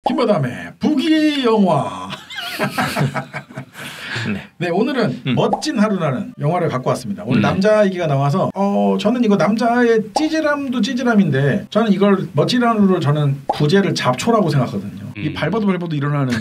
김바담의 부기 영화. 네, 오늘은 멋진 하루라는 영화를 갖고 왔습니다. 오늘 남자 얘기가 나와서 저는 이거 남자의 찌질함도 찌질함인데 저는 이걸 멋진 하루로 저는 부제를 잡초라고 생각하거든요. 이 밟아도 일어나는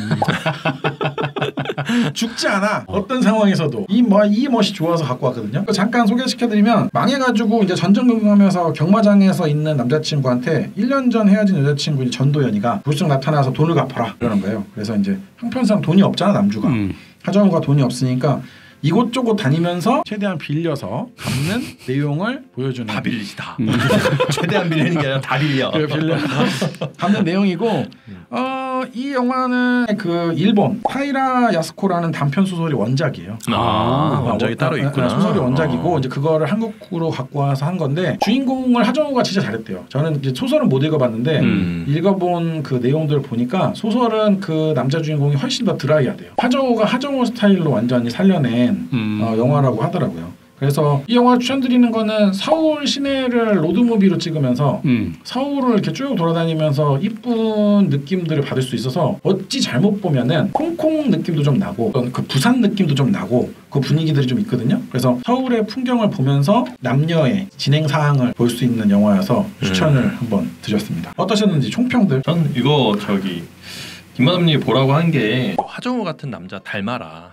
죽지 않아. 어떤 상황에서도 이 멋이 좋아서 갖고 왔거든요. 잠깐 소개시켜드리면 망해가지고 이제 전전긍긍하면서 경마장에서 있는 남자친구한테 1년 전 헤어진 여자친구 전도연이가 불쑥 나타나서 돈을 갚아라 그러는 거예요. 그래서 이제 형편상 돈이 없잖아 남주가. 하정우가 돈이 없으니까 이곳저곳 다니면서 최대한 빌려서 갚는 내용을 보여주는. 다 빌리시다. 최대한 빌리는 게 아니라 다 빌려. 빌려 갚는 내용이고 이 영화는 그 일본 타이라 야스코라는 단편 소설이 원작이에요. 원작이 따로 있구나. 소설이 원작이고 이제 그거를 한국으로 갖고 와서 한 건데 주인공을 하정우가 진짜 잘했대요. 저는 이제 소설은 못 읽어봤는데 읽어본 그 내용들을 보니까 소설은 그 남자 주인공이 훨씬 더 드라이하대요. 하정우가 하정우 스타일로 완전히 살려낸 영화라고 하더라고요. 그래서 이 영화 추천드리는 거는 서울 시내를 로드무비로 찍으면서 서울을 이렇게 쭉 돌아다니면서 이쁜 느낌들을 받을 수 있어서 어찌 잘못 보면은 홍콩 느낌도 좀 나고 그 부산 느낌도 좀 나고 그 분위기들이 좀 있거든요. 그래서 서울의 풍경을 보면서 남녀의 진행 사항을 볼 수 있는 영화여서 추천을 한번 드렸습니다. 어떠셨는지 총평들? 전 이거 김만남님이 보라고 한 게 하정우 같은 남자 닮아라.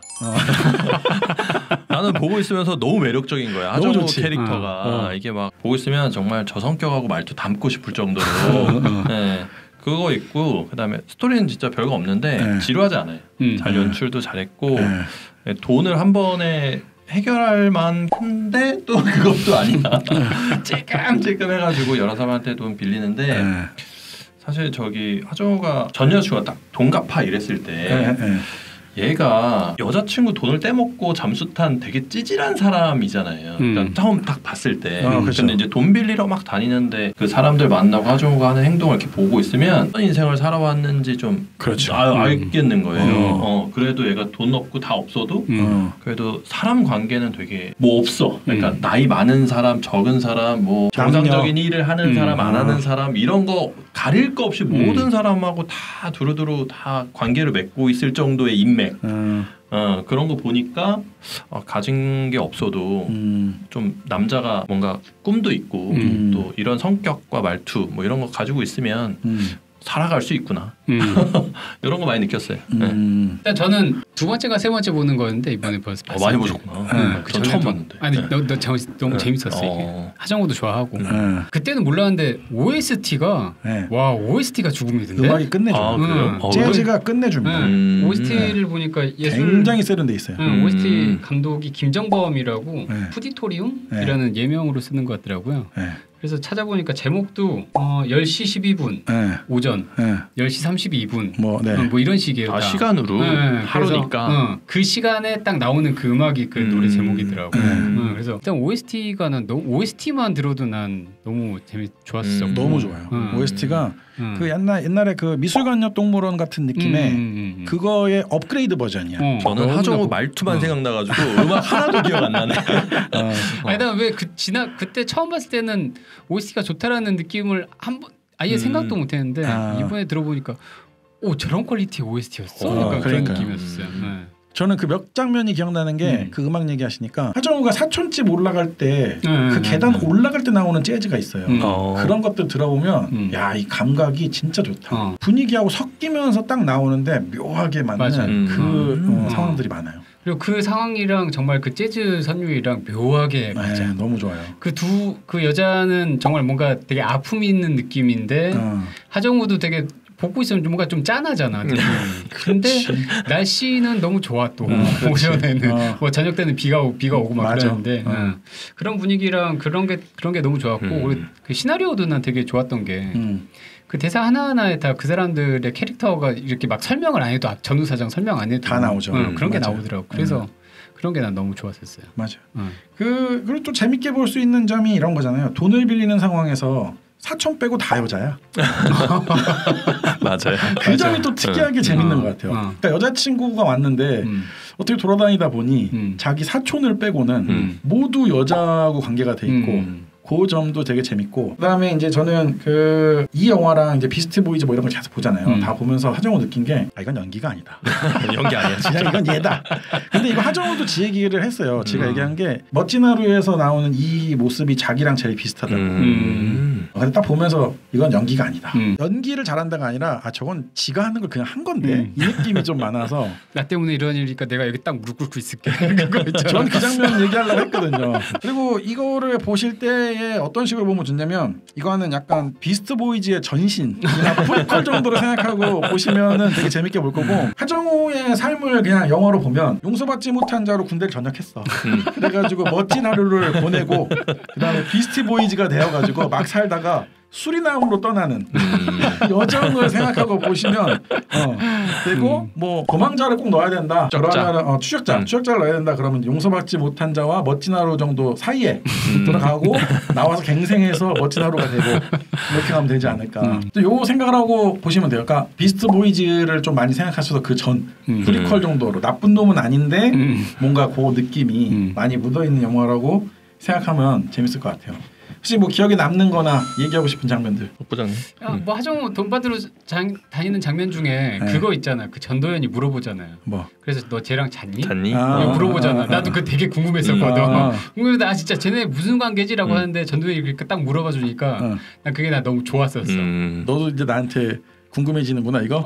나는 보고 있으면서 너무 매력적인 거야. 하정우 캐릭터가 이게 막 보고 있으면 정말 저 성격하고 말투 닮고 싶을 정도로. 네. 그거 있고 그다음에 스토리는 진짜 별거 없는데 지루하지 않아요. 잘 연출도 잘했고 돈을 한 번에 해결할 만한데 또 그것도 아니야. 찔끔찔끔 해가지고 여러 사람한테 돈 빌리는데 사실 하정우가 전 여자친구가 딱 돈 갚아 이랬을 때 얘가 여자친구 돈을 떼먹고 잠수 탄 되게 찌질한 사람이잖아요. 그러니까 처음 딱 봤을 때. 근데 이제 돈 빌리러 막 다니는데 그 사람들 만나고 하정우가 하는 행동을 이렇게 보고 있으면 어떤 인생을 살아왔는지 좀 알겠는 거예요. 그래도 얘가 돈 없고 다 없어도 그래도 사람 관계는 되게 뭐 없어. 그러니까 나이 많은 사람, 적은 사람, 뭐 정상적인 일을 하는 사람, 안 하는 사람 이런 거 가릴 거 없이 모든 사람하고 다 두루두루 다 관계를 맺고 있을 정도의 인맥. 그런 거 보니까 가진 게 없어도 좀 남자가 뭔가 꿈도 있고 또 이런 성격과 말투 뭐 이런 거 가지고 있으면 살아갈 수 있구나. 이런 거 많이 느꼈어요. 일단 저는 두 번째가 세 번째 보는 거였는데 이번에 벌써 봤어요. 많이 보셨구나. 전 처음 봤는데. 아니 너무 재밌었어 이게. 하정우도 좋아하고. 그때는 몰랐는데 OST가 와 OST가 죽음이던데. 음악이 끝내줘. 그래요? 재즈가 끝내줍니다. OST를 보니까 굉장히 세련돼 있어요. OST 감독이 김정범이라고 푸디토리움이라는 예명으로 쓰는 것 같더라고요. 그래서 찾아보니까 제목도 10시 12분 오전 10시 32분 뭐 이런 식이에요. 시간으로 하루니까 그 시간에 딱 나오는 그 음악이 그 노래 제목이더라고. 그래서 일단 OST가 난 OST만 들어도 난 너무 좋았어. 너무 좋아요. OST가 그 옛날에 그 미술관역 동물원 같은 느낌의 그거의 업그레이드 버전이야. 저는 하정우 말투만 생각나가지고 음악 하나도 기억 안 나네. 아니 난 왜 그때 처음 봤을 때는 OST가 좋다라는 느낌을 아예 생각도 못했는데 이번에 들어보니까 저런 퀄리티의 OST였어. 약간 그런 느낌이었어요. 저는 그 몇 장면이 기억나는 게 그 음악 얘기하시니까 하정우가 사촌집 올라갈 때 그 계단 올라갈 때 나오는 재즈가 있어요. 그런 것들 들어보면 이 감각이 진짜 좋다. 분위기하고 섞이면서 딱 나오는데 묘하게 맞는 그 상황들이 많아요. 그리고 그 상황이랑 정말 그 재즈 선율이랑 묘하게 맞아. 너무 좋아요. 그 여자는 정말 뭔가 되게 아픔이 있는 느낌인데 하정우도 되게 보고 있으면 뭔가 좀 짠하잖아. 근데 날씨는 너무 좋아 또 오전에는 뭐 저녁 때는 비가 오고 막 그러는데 그런 분위기랑 그런 게 너무 좋았고 그 시나리오도 난 되게 좋았던 게 그 대사 하나하나에 다 그 사람들의 캐릭터가 이렇게 막 설명을 안 해도 전후사정 설명 안 해도 다 나오죠. 그런 게 나오더라고. 그래서 그런 게 난 너무 좋았었어요. 맞아. 그리고 또 재밌게 볼 수 있는 점이 이런 거잖아요. 돈을 빌리는 상황에서 사촌 빼고 다 여자야. 맞아요. 그 점이 또 특이하게 재밌는 것 같아요. 그러니까 여자친구가 왔는데 어떻게 돌아다니다 보니 자기 사촌을 빼고는 모두 여자하고 관계가 돼 있고 그 점도 되게 재밌고 그다음에 이제 저는 이 영화랑 이제 비스트 보이즈 뭐 이런 걸 계속 보잖아요. 다 보면서 하정우 느낀 게 이건 연기가 아니다. 연기 아니야. 그냥 이건 얘다. 근데 이거 하정우도 지 얘기를 했어요. 지가 얘기한 게 멋진 하루에서 나오는 이 모습이 자기랑 제일 비슷하다고. 근데 딱 보면서 이건 연기가 아니다. 연기를 잘한다가 아니라 저건 지가 하는 걸 그냥 한 건데 이 느낌이 좀 많아서 나 때문에 이런 일이니까 내가 여기 딱 무릎 꿇고 있을게. 저는 그 장면 얘기하려고 했거든요. 그리고 이거를 보실 때에 어떤 식으로 보면 좋냐면 이거는 약간 비스트 보이즈의 전신이나 프리퀄 정도로 생각하고 보시면은 되게 재밌게 볼 거고 하정우의 삶을 그냥 영화로 보면 용서받지 못한 자로 군대를 전역했어. 그래가지고 멋진 하루를 보내고 그다음에 비스트 보이즈가 되어가지고 막 살다가 수리남으로 떠나는 여정을 생각하고 보시면 그리고 뭐 도망자를 꼭 넣어야 된다. 추적자를 넣어야 된다. 그러면 용서받지 못한 자와 멋진 하루 정도 사이에 들어가고 나와서 갱생해서 멋진 하루가 되고 이렇게 하면 되지 않을까. 요 생각을 하고 보시면 돼요. 그러니까 비스트 보이즈를 좀 많이 생각하셔서 그 전 프리퀄 정도로 나쁜 놈은 아닌데 뭔가 그 느낌이 많이 묻어있는 영화라고 생각하면 재밌을 것 같아요. 혹시 뭐 기억에 남는 거나 얘기하고 싶은 장면들. 부장님. 뭐 하정우 돈 받으러 다니는 장면 중에 그거 있잖아. 그 전도연이 물어보잖아요. 뭐? 그래서 너 쟤랑 잤니? 물어보잖아. 나도 그거 되게 궁금했었거든. 궁금해서 진짜 쟤네 무슨 관계지라고 하는데 전도연이 그렇게 딱 물어봐 주니까 난 그게 나 너무 좋았었어. 너도 이제 나한테 궁금해지는구나 이거.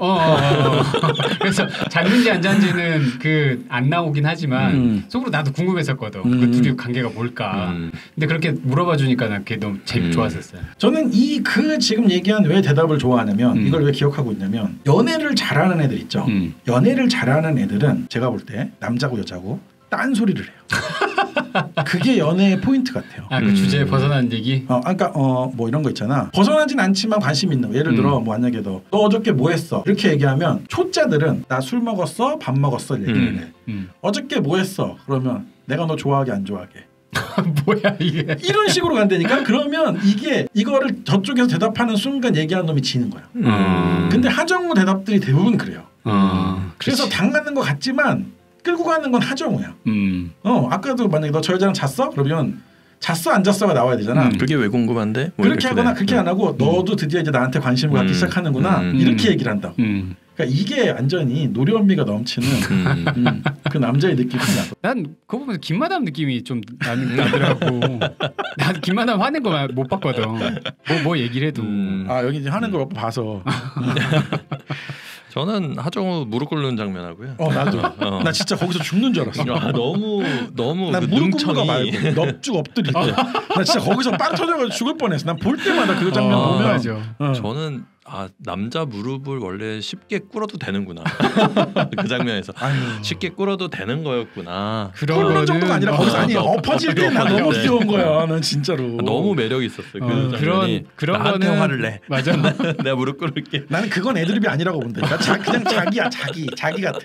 그래서 잤는지 안 잤는지는 안 나오긴 하지만 속으로 나도 궁금했었거든. 그 둘이 관계가 뭘까. 근데 그렇게 물어봐 주니까 난 그게 너무 좋았었어요. 저는 지금 얘기한 왜 대답을 좋아하냐면 이걸 왜 기억하고 있냐면 연애를 잘하는 애들 있죠. 연애를 잘하는 애들은 제가 볼 때 남자고 여자고 딴 소리를 해요. 그게 연애의 포인트 같아요. 그 주제에 벗어난 얘기? 그러니까 뭐 이런 거 있잖아. 벗어나진 않지만 관심 있는 거. 예를 들어 뭐 만약에 너 어저께 뭐 했어? 이렇게 얘기하면 초짜들은 나 술 먹었어? 밥 먹었어? 얘기를 해. 어저께 뭐 했어? 그러면 내가 너 좋아하게 안 좋아하게. 뭐야 이게? 이런 식으로 간다니까. 그러면 이거를 저쪽에서 대답하는 순간 얘기하는 놈이 지는 거야. 근데 하정우 대답들이 대부분 그래요. 그래서 당하는 것 같지만 끌고 가는 건 하정우야. 아까도 만약에 너 저 여자랑 잤어? 그러면 잤어 안 잤어가 나와야 되잖아. 그게 왜 궁금한데? 뭐 그렇게 하거나 그렇게 안 하고 너도 드디어 이제 나한테 관심을 갖기 시작하는구나. 이렇게 얘기를 한다고. 그러니까 이게 완전히 노련미가 넘치는 그 남자의 느낌이 나. 난 그거 보면서 김마담 느낌이 좀 나더라고. 난 김마담 화낸 거 못 봤거든. 뭐 얘기를 해도. 여기 이제 하는 걸 못 봐서. 저는 하정우 무릎 꿇는 장면하고요. 나도. 나 진짜 거기서 죽는 줄 알았어. 너무 난 무릎 꿇는 거 말고 넙죽 엎드릴 때. 나 진짜 거기서 빵 터져가지고 죽을 뻔했어. 난 볼 때마다 그 장면 보면. 저는 남자 무릎을 원래 쉽게 꿇어도 되는구나. 그 장면에서 쉽게 꿇어도 되는 거였구나. 그런 정도가 아니라 거기서 엎어질 때 나 너무 귀여운 거야. 난 진짜로 너무 매력 있었어요. 그 장면이. 그런 나한테 거는 화를 내. 맞아. 내가 무릎 꿇을게. 나는 그건 애드립이 아니라고 본다니까. 그냥 자기야. 자기 같아.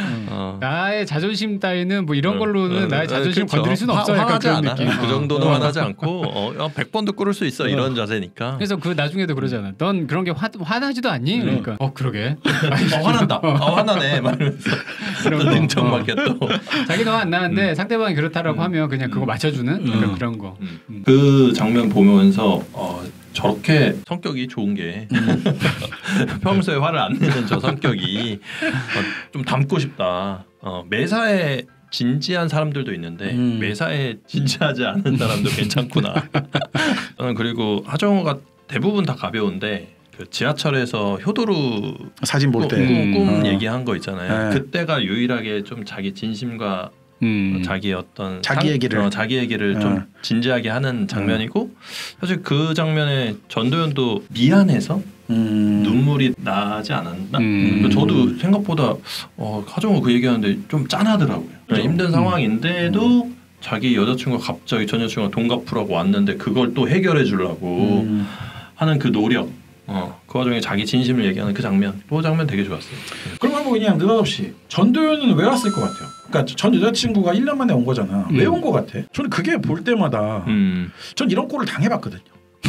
나의 자존심 따위는 뭐 이런 걸로는 나의 자존심 건드릴 수는 없어. 화나지 않아. 그 정도는 화나지 않고 100번도 꿇을 수 있어. 이런 자세니까. 그래서 나중에도 그러잖아. 넌 그런 게 화나지도 않니? 그러니까 그러게. 화난다. 화나네. 말하면서 냉정 맞게 또. 자기는 화 안 나는데 상대방이 그렇다라고 하면 그냥 그거 맞춰주는 그런 거. 그 장면 보면서 저렇게 성격이 좋은 게 평소에 화를 안 내는 저 성격이 좀 닮고 싶다. 매사에 진지한 사람들도 있는데 매사에 진지하지 않은 사람도 괜찮구나. 저는 그리고 하정우가 대부분 다 가벼운데 그 지하철에서 효도루 사진 볼 때 꿈 얘기한 거 있잖아요. 그때가 유일하게 좀 자기 진심과 자기 어떤 자기 얘기를 좀 진지하게 하는 장면이고 사실 그 장면에 전도연도 미안해서 눈물이 나지 않았나? 저도 생각보다 하정우 그 얘기하는데 좀 짠하더라고요. 힘든 상황인데도 자기 여자친구가 갑자기 전 여자친구가 돈 갚으라고 왔는데 그걸 또 해결해 주려고 하는 그 노력. 그 와중에 자기 진심을 얘기하는 그 장면. 그 장면 되게 좋았어요. 그러면 뭐 그냥 느닷없이 전도연은 왜 왔을 것 같아요? 그러니까 전 여자친구가 1년 만에 온 거잖아. 왜 온 것 같아? 저는 그게 볼 때마다 전 이런 꼴을 당해봤거든요.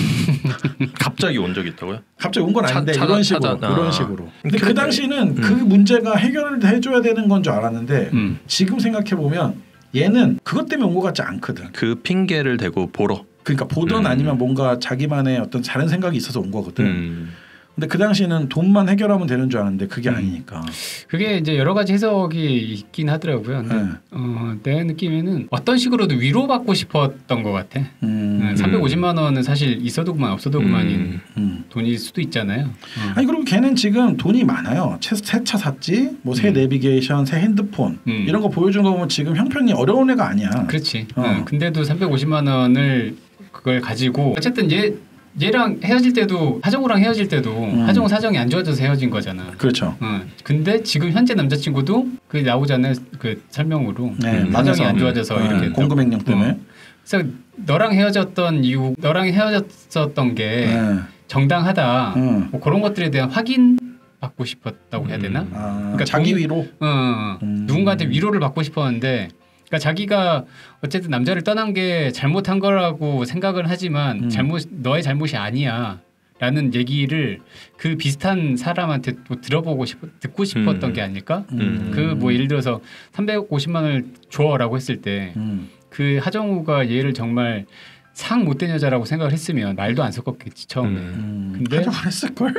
갑자기 온 적 있다고요? 갑자기 온 건 아닌데 이런 식으로. 근데 그 당시는 그 문제가 해결을 해줘야 되는 건 줄 알았는데 지금 생각해 보면 얘는 그것 때문에 온 것 같지 않거든. 그 핑계를 대고 보러. 그러니까 보던 아니면 뭔가 자기만의 어떤 다른 생각이 있어서 온 거거든. 근데 그 당시에는 돈만 해결하면 되는 줄 알았는데 그게 아니니까. 그게 이제 여러 가지 해석이 있긴 하더라고요. 근데 내 느낌에는 어떤 식으로도 위로받고 싶었던 것 같아. 350만 원은 사실 있어도 그만 없어도 그만인 돈일 수도 있잖아요. 아니 그리고 걔는 지금 돈이 많아요. 새 차 샀지, 뭐 새 내비게이션, 새 핸드폰 이런 거 보여준 거 보면 지금 형편이 어려운 애가 아니야. 그렇지. 근데도 350만 원을 그걸 가지고 어쨌든 얘랑 헤어질 때도 하정우랑 헤어질 때도 하정우 사정이 안 좋아져서 헤어진 거잖아. 그렇죠. 근데 지금 현재 남자친구도 그 나오잖아요. 그 설명으로 사정이 안 좋아져서 이렇게 공급행령 때문에. 그래서 너랑 헤어졌던 이유, 너랑 헤어졌었던 게 정당하다. 뭐 그런 것들에 대한 확인 받고 싶었다고 해야 되나? 그러니까 자기 위로. 누군가한테 위로를 받고 싶었는데. 그러니까 자기가 어쨌든 남자를 떠난 게 잘못한 거라고 생각을 하지만 너의 잘못이 아니야라는 얘기를 그 비슷한 사람한테 또 듣고 싶었던 게 아닐까? 그 뭐 예를 들어서 350만 원을 줘라고 했을 때 그 하정우가 얘를 정말 상 못된 여자라고 생각을 했으면 말도 안 섞었겠지 처음에. 근데 하정우 했을 걸?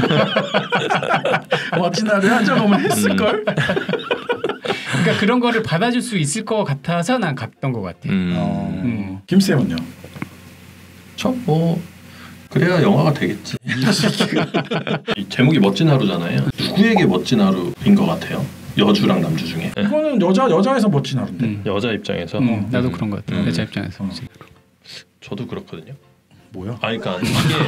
멋진 하루 하정우만 했을 걸? 그러니까 그런 거를 받아줄 수 있을 것 같아서 난 갔던 것 같아. 김쌤은요? 저 뭐 그래야 영화가 되겠지. 이 제목이 멋진 하루잖아요. 누구에게 멋진 하루인 것 같아요? 여주랑 남주 중에. 이거는 여자에서 멋진 하루인데. 여자 입장에서. 나도 그런 것 같아. 여자 입장에서. 저도 그렇거든요. 뭐야? 그러니까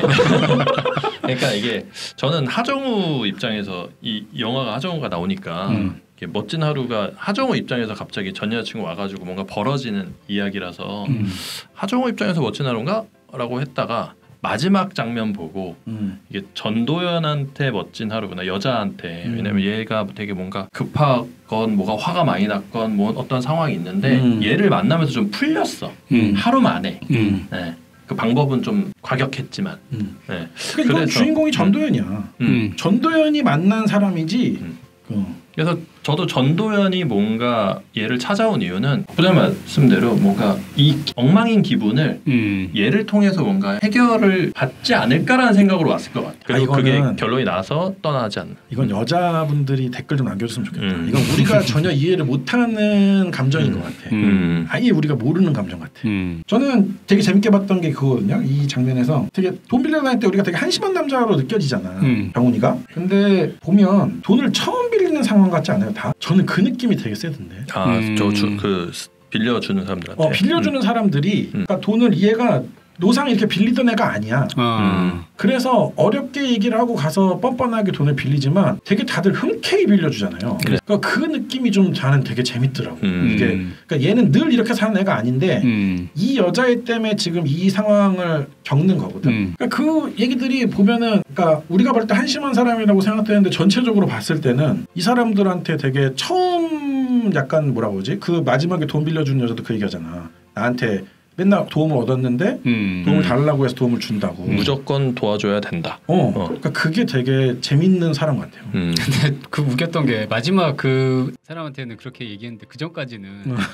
이게 저는 하정우 입장에서 이 영화가 하정우가 나오니까 멋진 하루가 하정우 입장에서 갑자기 전 여자친구 와가지고 뭔가 벌어지는 이야기라서 하정우 입장에서 멋진 하루인가? 라고 했다가 마지막 장면 보고 이게 전도연한테 멋진 하루구나, 여자한테. 왜냐면 얘가 되게 뭔가 급하건 뭐가 화가 많이 났건 뭐 어떤 상황이 있는데 얘를 만나면서 좀 풀렸어. 하루 만에. 네. 그 방법은 좀 과격했지만. 네. 그러니까 주인공이 전도연이야. 전도연이 만난 사람이지. 그래서 저도 전도연이 뭔가 얘를 찾아온 이유는 부장 말씀대로 뭔가 이 엉망인 기분을 얘를 통해서 뭔가 해결을 받지 않을까라는 생각으로 왔을 것 같아요. 그리고 그게 결론이 나서 떠나지 않는. 이건 여자분들이 댓글 좀 남겨줬으면 좋겠다. 이건 우리가 전혀 이해를 못하는 감정인 것 같아. 아예 우리가 모르는 감정 같아. 저는 되게 재밌게 봤던 게 그거거든요. 이 장면에서 되게 돈 빌려 다닐 때 우리가 되게 한심한 남자로 느껴지잖아. 병훈이가. 근데 보면 돈을 처음 빌리는 상황 같지 않아요? 다? 저는 그 느낌이 되게 세던데. 그 빌려주는 사람들한테. 빌려주는 사람들이 그러니까 돈을 얘가 노상에 이렇게 빌리던 애가 아니야. 그래서 어렵게 얘기를 하고 가서 뻔뻔하게 돈을 빌리지만 되게 다들 흔쾌히 빌려주잖아요. 그러니까 그 느낌이 좀 저는 되게 재밌더라고. 이게 그러니까 얘는 늘 이렇게 사는 애가 아닌데 이 여자애 때문에 지금 이 상황을 겪는 거거든. 그러니까 그 얘기들이 보면은 그러니까 우리가 볼 때 한심한 사람이라고 생각되는데 전체적으로 봤을 때는 이 사람들한테 되게 처음 약간 뭐라고 그러지? 그 마지막에 돈 빌려주는 여자도 그 얘기하잖아. 나한테 맨날 도움을 얻었는데 도움을 달라고 해서 도움을 준다고. 무조건 도와줘야 된다. 그러니까 그게 되게 재밌는 사람 같아요. 근데 그 웃겼던 게 마지막 그 사람한테는 그렇게 얘기했는데 그 전까지는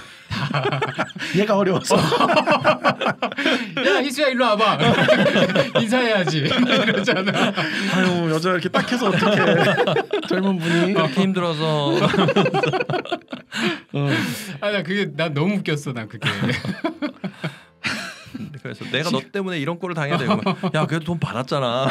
얘가 어려워서 야 희수야 일로 와봐 인사해야지 이러잖아. 아유 여자 이렇게 딱 해서 어떡해. 젊은 분이 그렇게 힘들어서. 나 그게 난 너무 웃겼어. 난 그게. 그래서 내가 너 때문에 이런 꼴을 당해야 되고, 야 그래도 돈 받았잖아.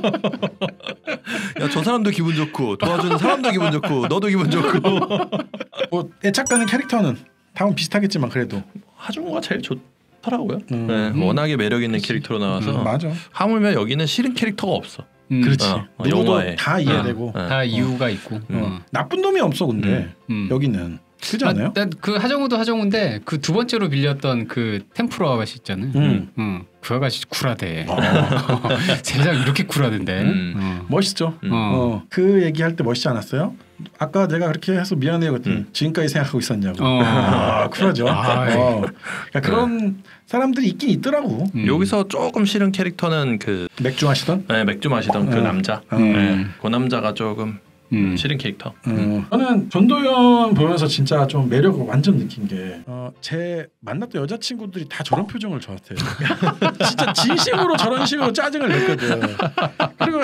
야 저 사람도 기분 좋고 도와주는 사람도 기분 좋고 너도 기분 좋고. 뭐 애착가는 캐릭터는 다음 비슷하겠지만 그래도 하정우가 제일 좋더라고요. 워낙에 매력 있는 캐릭터로 나와서. 맞아. 하물며 여기는 싫은 캐릭터가 없어. 그렇지. 영화에 다 이해되고 다 이유가 있고 나쁜 놈이 없어. 근데 여기는 그렇지 않아요? 그 하정우도 하정우인데 그 두 번째로 빌렸던 그 템프로 아가씨 있잖아요. 그 아가씨 쿨하대. 세상 이렇게 쿨하던데. 멋있죠. 그 얘기할 때 멋있지 않았어요? 아까 내가 그렇게 해서 미안해요 그랬더니 지금까지 생각하고 있었냐고. 쿨하죠. 그러니까 그런 사람들이 있긴 있더라고. 여기서 조금 싫은 캐릭터는 그 맥주 마시던? 네, 맥주 마시던 그 남자. 네, 그 남자가 조금 실린 캐릭터. 저는 전도연 보면서 진짜 좀 매력을 완전 느낀 게 제 만났던 여자친구들이 다 저런 표정을 저한테 진짜 진심으로 저런 식으로 짜증을 냈거든. 그리고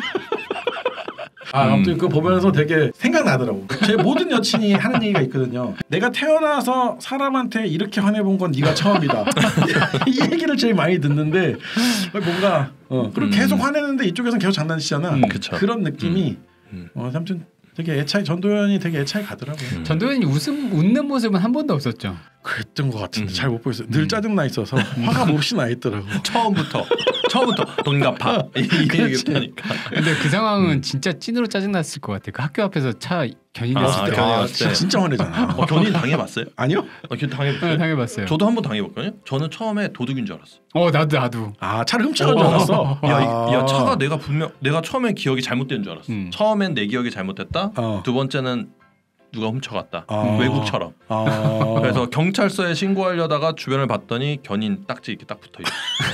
아무튼 그거 보면서 되게 생각나더라고. 제 모든 여친이 하는 얘기가 있거든요. 내가 태어나서 사람한테 이렇게 화내본 건 네가 처음이다. 이 얘기를 제일 많이 듣는데 뭔가 그리고 계속 화내는데 이쪽에서는 계속 장난치잖아. 그런 느낌이 아무튼 되게 애착이 전도연이 되게 애착이 가더라고요. 전도연이 웃는 모습은 한 번도 없었죠. 그랬던 것 같은데 잘 못 보겠어요. 늘 짜증 나 있어서 화가 몹시 나 있더라고. 처음부터 돈 갚아 이 얘기부터 하니까. 근데 그 상황은 진짜 찐으로 짜증 났을 것 같아. 그 학교 앞에서 차 견인했을 때. 진짜 화내잖아. 견인 당해봤어요? 아니요? 당해봤어요? 네, 당해봤어요. 저도 한번 당해봤거든요. 저는 처음에 도둑인 줄 알았어. 나도. 차를 훔쳐간 줄 알았어. 야 차가 내가 처음엔 기억이 잘못된 줄 알았어. 처음엔 내 기억이 잘못됐다. 두 번째는 누가 훔쳐갔다. 외국처럼. 그래서 경찰서에 신고하려다가 주변을 봤더니 견인 딱지 이렇게 딱 붙어있어.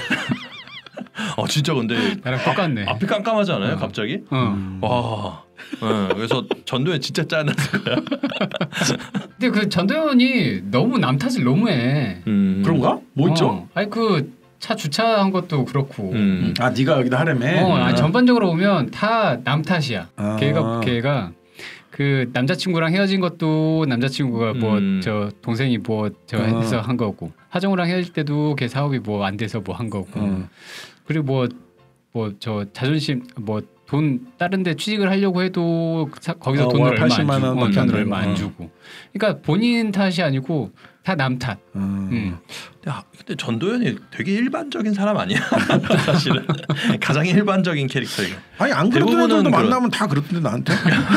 진짜 근데 나랑 똑같네. 앞이 깜깜하지 않아요? 갑자기? 와. 그래서 전도연 진짜 짠했을 거야. 근데 그 전도연이 너무 남 탓을 너무해. 그런가? 뭐 있죠? 아니 그 차 주차한 것도 그렇고. 네가 여기다 하려면. 전반적으로 보면 다 남 탓이야. 걔가 그 남자친구랑 헤어진 것도 남자친구가 저 동생이 해서 한 거고, 하정우랑 헤어질 때도 걔 사업이 안 돼서 한 거고, 그리고 저 자존심 돈 다른 데 취직을 하려고 해도 거기서 돈을 얼마 안 주고. 그러니까 본인 탓이 아니고 다 남 탓. 근데 전도연이 되게 일반적인 사람 아니야? 사실은 가장 일반적인 캐릭터예요. 아니 안 그랬던 애들도 만나면 다 그렇던데 나한테.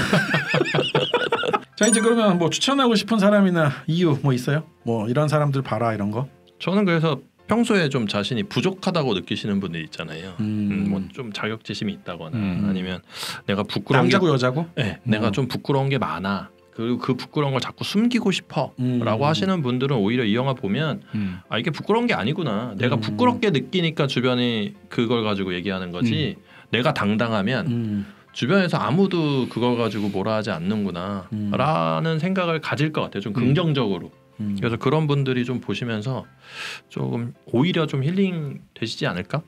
자 이제 그러면 추천하고 싶은 사람이나 이유 있어요? 이런 사람들 봐라 이런 거? 저는 그래서 평소에 좀 자신이 부족하다고 느끼시는 분들 있잖아요. 좀 자격지심이 있다거나 아니면 내가 부끄러운 남자고 여자고? 네, 내가 좀 부끄러운 게 많아. 그리고 그 부끄러운 걸 자꾸 숨기고 싶어라고 하시는 분들은 오히려 이 영화 보면 이게 부끄러운 게 아니구나. 내가 부끄럽게 느끼니까 주변이 그걸 가지고 얘기하는 거지. 내가 당당하면 주변에서 아무도 그걸 가지고 뭐라 하지 않는구나라는 생각을 가질 것 같아요. 좀 긍정적으로. 그래서 그런 분들이 좀 보시면서 조금 오히려 좀 힐링 되시지 않을까?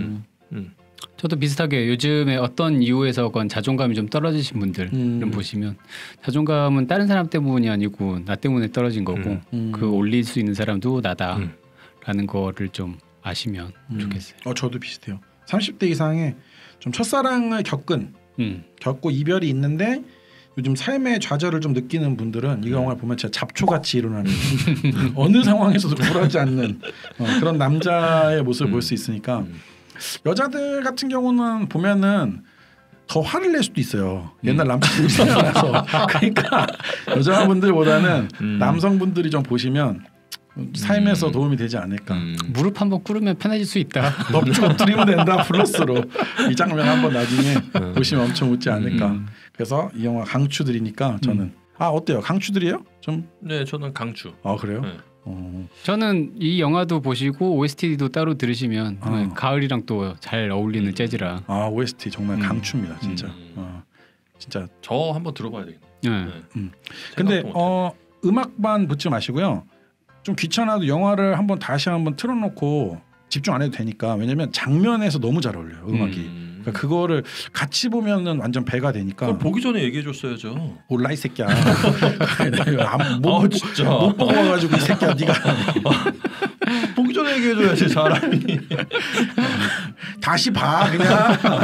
저도 비슷하게 요즘에 어떤 이유에서건 자존감이 좀 떨어지신 분들을 보시면 자존감은 다른 사람 때문이 아니고 나 때문에 떨어진 거고 그 올릴 수 있는 사람도 나다라는 거를 좀 아시면 좋겠어요. 저도 비슷해요. 30대 이상의 좀 첫사랑을 겪고 이별이 있는데 요즘 삶의 좌절을 좀 느끼는 분들은 이 영화를 보면 진짜 잡초같이 일어나는 어느 상황에서도 굴하지 않는 그런 남자의 모습을 볼 수 있으니까 여자들 같은 경우는 보면은 더 화를 낼 수도 있어요. 옛날 남자들이 생각나서. 그러니까 여자분들보다는 남성분들이 좀 보시면 삶에서 도움이 되지 않을까. 무릎 한번 꿇으면 편해질 수 있다. 넙죽 엎드리면 된다 플러스로 이 장면 한번 나중에 보시면 엄청 웃지 않을까. 그래서 이 영화 강추드리니까 저는 어때요? 강추드려요? 좀? 네, 저는 강추. 그래요? 네. 저는 이 영화도 보시고 OST도 따로 들으시면 가을이랑 또 잘 어울리는 재즈라. OST 정말 강추입니다, 진짜. 진짜 저 한번 들어봐야 되겠네. 근데 음악만 붙지 마시고요. 좀 귀찮아도 영화를 다시 한번 틀어놓고 집중 안 해도 되니까. 왜냐면 장면에서 너무 잘 어울려요, 음악이. 그러니까 그거를 같이 보면은 완전 배가 되니까. 보기 전에 얘기해줬어야죠. 몰라 이 새끼야. 진짜 못 보고 와가지고 이 새끼야 네가. 보기 전에 얘기해줘야지 사람이. 다시 봐 그냥.